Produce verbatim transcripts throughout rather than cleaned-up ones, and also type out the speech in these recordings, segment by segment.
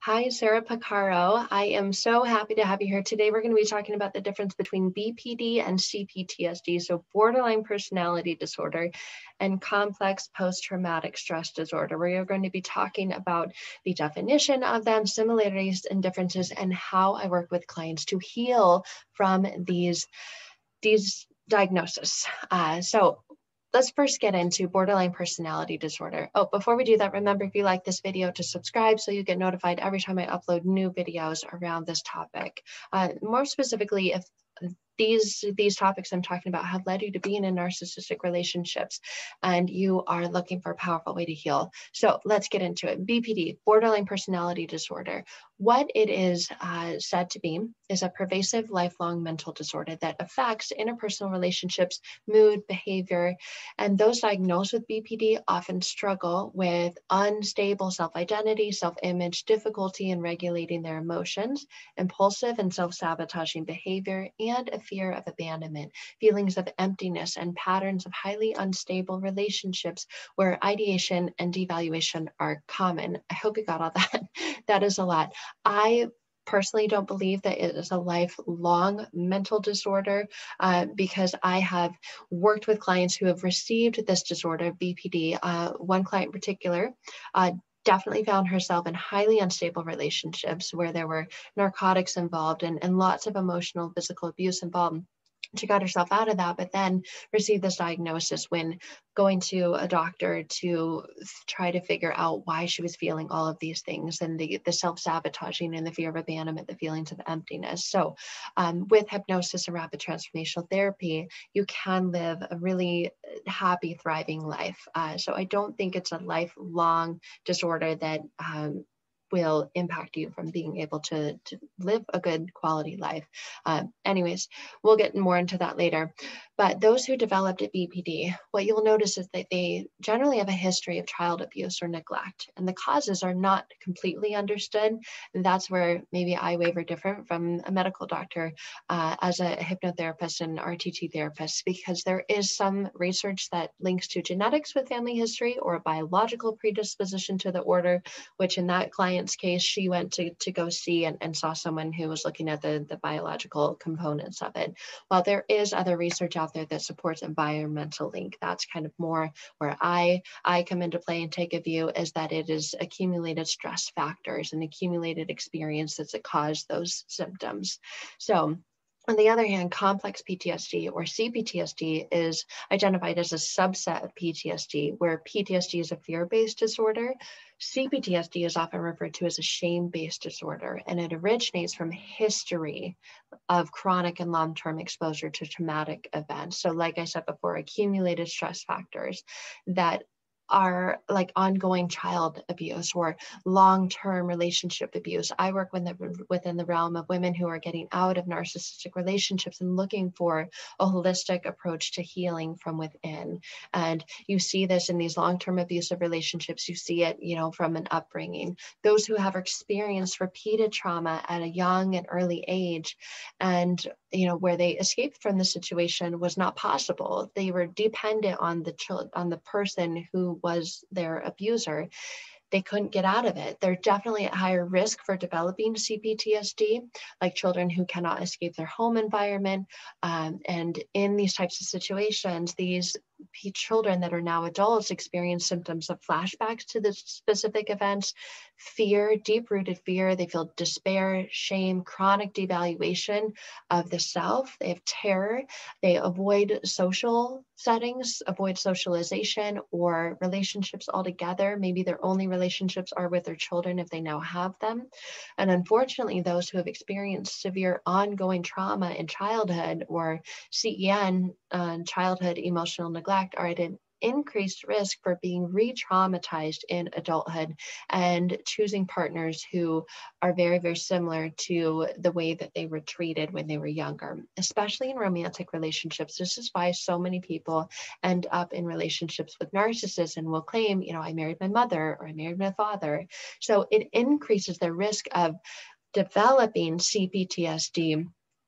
Hi, Sarah Picaro. I am so happy to have you here today. We're going to be talking about the difference between B P D and C P T S D, so borderline personality disorder and complex post-traumatic stress disorder. We are going to be talking about the definition of them, similarities and differences, and how I work with clients to heal from these, these diagnoses. Uh, so Let's first get into borderline personality disorder. Oh, before we do that, remember if you like this video to subscribe so you get notified every time I upload new videos around this topic. Uh, more specifically, if these these topics I'm talking about have led you to being in narcissistic relationships and you are looking for a powerful way to heal. So let's get into it. B P D, borderline personality disorder. What it is uh, said to be is a pervasive lifelong mental disorder that affects interpersonal relationships, mood, behavior, and those diagnosed with B P D often struggle with unstable self-identity, self-image, difficulty in regulating their emotions, impulsive and self-sabotaging behavior, and a fear of abandonment, feelings of emptiness, and patterns of highly unstable relationships where ideation and devaluation are common. I hope you got all that. That is a lot. I personally don't believe that it is a lifelong mental disorder uh, because I have worked with clients who have received this disorder, B P D. Uh, one client in particular uh, definitely found herself in highly unstable relationships where there were narcotics involved and, and lots of emotional, physical abuse involved. She got herself out of that, but then received this diagnosis when going to a doctor to try to figure out why she was feeling all of these things and the, the self-sabotaging and the fear of abandonment, the feelings of emptiness. So um, with hypnosis and rapid transformational therapy, you can live a really happy, thriving life. Uh, so I don't think it's a lifelong disorder that um, will impact you from being able to, to live a good quality life. Uh, anyways, we'll get more into that later. But those who developed a B P D, what you'll notice is that they generally have a history of child abuse or neglect, and the causes are not completely understood. And that's where maybe I waver different from a medical doctor uh, as a hypnotherapist and R T T therapist, because there is some research that links to genetics with family history or a biological predisposition to the order, which in that client's case, she went to, to go see and, and saw someone who was looking at the, the biological components of it. While there is other research out there that supports environmental link, that's kind of more where I, I come into play and take a view, is that it is accumulated stress factors and accumulated experiences that cause those symptoms. So on the other hand, complex P T S D or C P T S D is identified as a subset of P T S D, where P T S D is a fear-based disorder. C P T S D is often referred to as a shame-based disorder, and it originates from history of chronic and long-term exposure to traumatic events. So like I said before, accumulated stress factors that are like ongoing child abuse or long-term relationship abuse. I work within the, within the realm of women who are getting out of narcissistic relationships and looking for a holistic approach to healing from within. And you see this in these long-term abusive relationships. You see it, you know, from an upbringing. Those who have experienced repeated trauma at a young and early age, and you know, where they escaped from the situation was not possible. They were dependent on the child, on the person who was their abuser. They couldn't get out of it. They're definitely at higher risk for developing C P T S D, like children who cannot escape their home environment. Um, and in these types of situations, these children that are now adults experience symptoms of flashbacks to the specific events, fear, deep-rooted fear. They feel despair, shame, chronic devaluation of the self. They have terror. They avoid social settings, avoid socialization or relationships altogether. Maybe their only relationships are with their children if they now have them. And unfortunately, those who have experienced severe ongoing trauma in childhood or C E N, uh, childhood emotional neglect, are at an increased risk for being re-traumatized in adulthood and choosing partners who are very, very similar to the way that they were treated when they were younger, especially in romantic relationships. This is why so many people end up in relationships with narcissists and will claim, you know, I married my mother or I married my father. So it increases their risk of developing C P T S D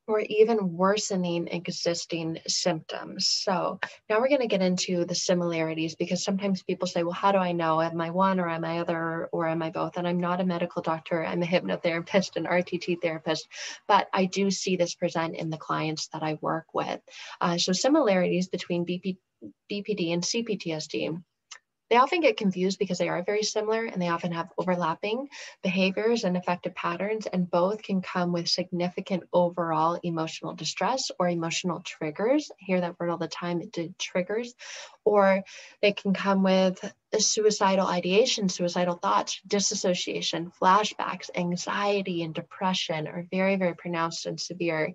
or even worsening existing symptoms. So now we're going to get into the similarities, because sometimes people say, well, how do I know? Am I one or am I other or am I both? And I'm not a medical doctor. I'm a hypnotherapist and R T T therapist, but I do see this present in the clients that I work with. Uh, so similarities between B P, B P D and C P T S D. They often get confused because they are very similar, and they often have overlapping behaviors and affective patterns, and both can come with significant overall emotional distress or emotional triggers. I hear that word all the time, it did triggers. Or they can come with a suicidal ideation, suicidal thoughts, disassociation, flashbacks, anxiety, and depression are very, very pronounced and severe.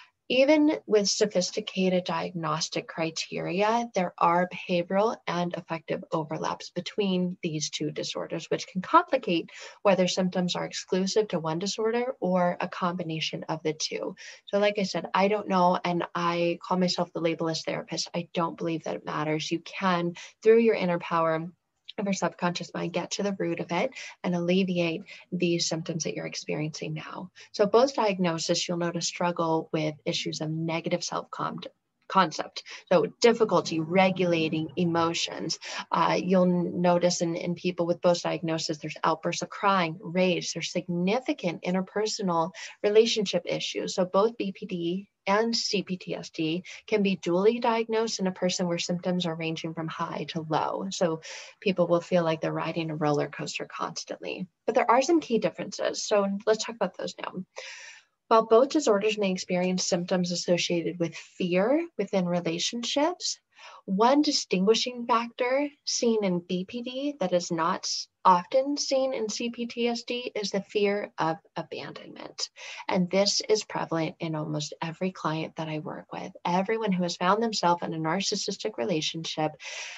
Even with sophisticated diagnostic criteria, there are behavioral and affective overlaps between these two disorders, which can complicate whether symptoms are exclusive to one disorder or a combination of the two. So like I said, I don't know, and I call myself the labelless therapist. I don't believe that it matters. You can, through your inner power of your subconscious mind, get to the root of it and alleviate these symptoms that you're experiencing now. So post-diagnosis, you'll notice struggle with issues of negative self-concept. So difficulty regulating emotions. Uh, you'll notice in, in people with post-diagnosis, there's outbursts of crying, rage, there's significant interpersonal relationship issues. So both B P D and C P T S D can be dually diagnosed in a person where symptoms are ranging from high to low. So people will feel like they're riding a roller coaster constantly. But there are some key differences. So let's talk about those now. While both disorders may experience symptoms associated with fear within relationships, one distinguishing factor seen in B P D that is not often seen in C P T S D is the fear of abandonment. And this is prevalent in almost every client that I work with. Everyone who has found themselves in a narcissistic relationship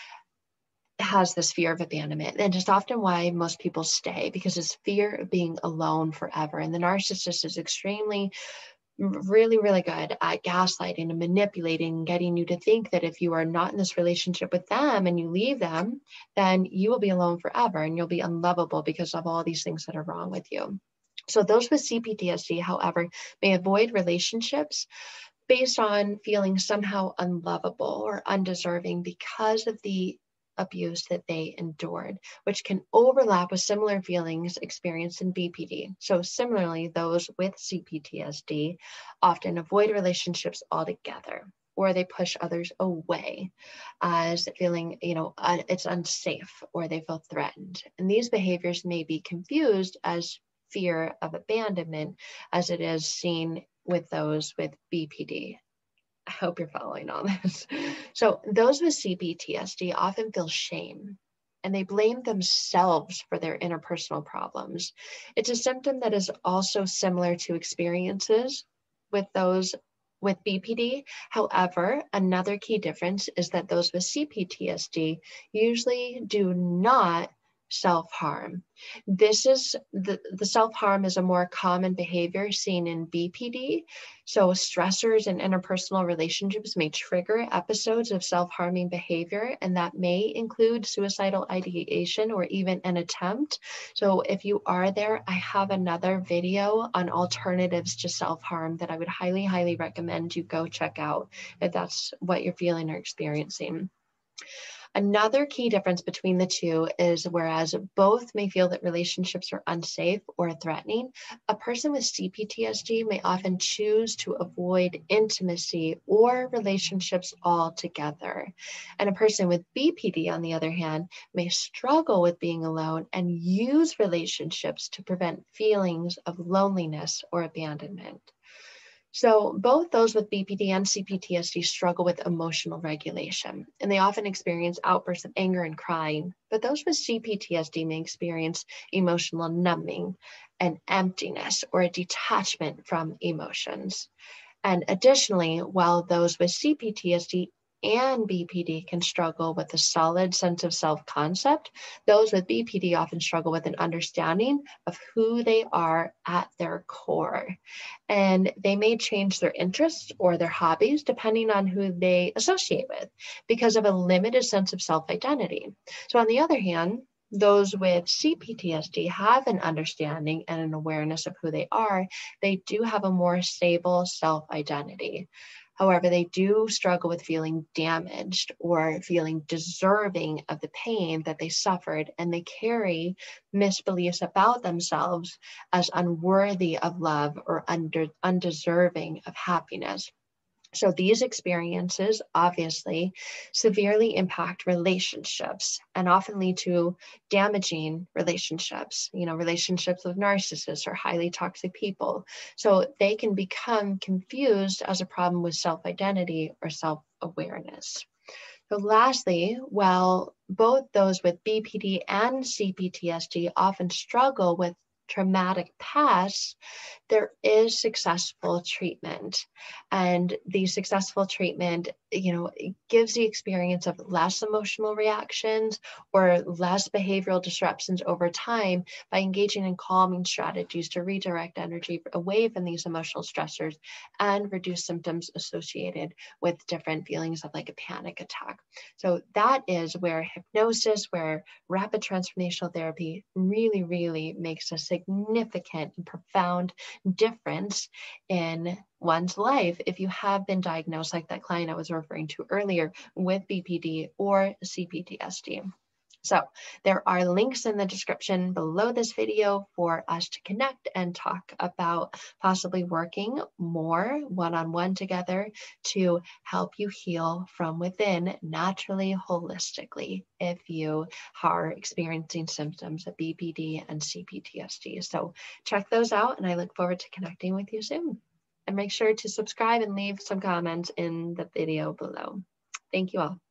has this fear of abandonment. And it's often why most people stay, because it's fear of being alone forever. And the narcissist is extremely really, really good at gaslighting and manipulating and getting you to think that if you are not in this relationship with them and you leave them, then you will be alone forever and you'll be unlovable because of all these things that are wrong with you. So those with C P T S D, however, may avoid relationships based on feeling somehow unlovable or undeserving because of the abuse that they endured, which can overlap with similar feelings experienced in B P D. So similarly, those with C P T S D often avoid relationships altogether, or they push others away as feeling, you know, uh, it's unsafe, or they feel threatened. And these behaviors may be confused as fear of abandonment as it is seen with those with B P D. I hope you're following all this. So those with C P T S D often feel shame, and they blame themselves for their interpersonal problems. It's a symptom that is also similar to experiences with those with B P D. However, another key difference is that those with C P T S D usually do not self-harm. This is the, the self-harm is a more common behavior seen in B P D. So stressors and interpersonal relationships may trigger episodes of self-harming behavior, and that may include suicidal ideation or even an attempt. So if you are there, I have another video on alternatives to self-harm that I would highly, highly recommend you go check out if that's what you're feeling or experiencing. Another key difference between the two is whereas both may feel that relationships are unsafe or threatening, a person with C P T S D may often choose to avoid intimacy or relationships altogether. And a person with B P D, on the other hand, may struggle with being alone and use relationships to prevent feelings of loneliness or abandonment. So both those with B P D and C P T S D struggle with emotional regulation, and they often experience outbursts of anger and crying. But those with C P T S D may experience emotional numbing and emptiness or a detachment from emotions. And additionally, while those with C P T S D and B P D can struggle with a solid sense of self-concept, those with B P D often struggle with an understanding of who they are at their core. And they may change their interests or their hobbies depending on who they associate with because of a limited sense of self-identity. So on the other hand, those with C P T S D have an understanding and an awareness of who they are, they do have a more stable self-identity. However, they do struggle with feeling damaged or feeling deserving of the pain that they suffered, and they carry misbeliefs about themselves as unworthy of love or under, undeserving of happiness. So these experiences obviously severely impact relationships and often lead to damaging relationships, you know, relationships with narcissists or highly toxic people. So they can become confused as a problem with self-identity or self-awareness. So lastly, while both those with B P D and C P T S D often struggle with traumatic pasts, there is successful treatment. And the successful treatment, you know, gives the experience of less emotional reactions or less behavioral disruptions over time by engaging in calming strategies to redirect energy away from these emotional stressors and reduce symptoms associated with different feelings of like a panic attack. So that is where hypnosis, where rapid transformational therapy really, really makes a significant and profound difference in one's life if you have been diagnosed, like that client I was referring to earlier, with B P D or C P T S D. So there are links in the description below this video for us to connect and talk about possibly working more one-on-one together to help you heal from within naturally, holistically, if you are experiencing symptoms of B P D and C P T S D. So check those out, and I look forward to connecting with you soon. And make sure to subscribe and leave some comments in the video below. Thank you all.